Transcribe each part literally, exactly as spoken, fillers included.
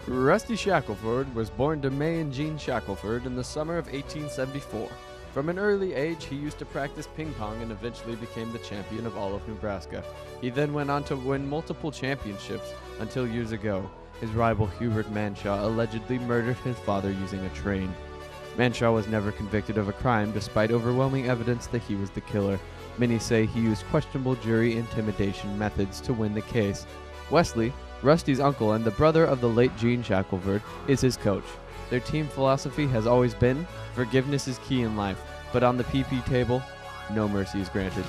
Rusty Shackelford was born to May and Jean Shackelford in the summer of eighteen seventy-four. From an early age, he used to practice ping pong and eventually became the champion of all of Nebraska. He then went on to win multiple championships until years ago, his rival Hubert Manshaw allegedly murdered his father using a train. Manshaw was never convicted of a crime despite overwhelming evidence that he was the killer. Many say he used questionable jury intimidation methods to win the case. Wesley, Rusty's uncle and the brother of the late Gene Shackelford, is his coach. Their team philosophy has always been, forgiveness is key in life, but on the P P table, no mercy is granted.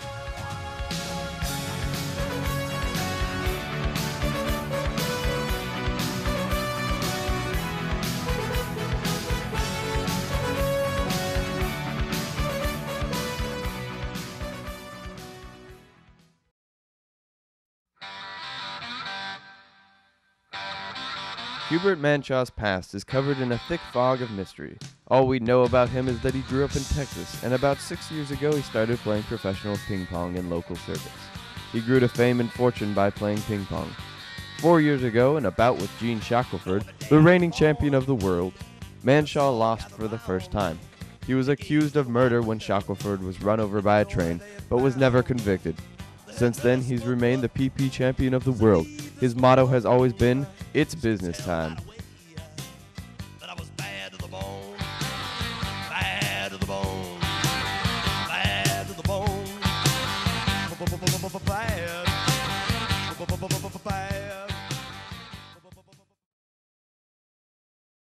Hubert Manshaw's past is covered in a thick fog of mystery. All we know about him is that he grew up in Texas, and about six years ago he started playing professional ping pong in local circuits. He grew to fame and fortune by playing ping pong. Four years ago, in a bout with Gene Shackelford, the reigning champion of the world, Manshaw lost for the first time. He was accused of murder when Shackelford was run over by a train, but was never convicted. Since then, he's remained the P P champion of the world. His motto has always been, "It's business time."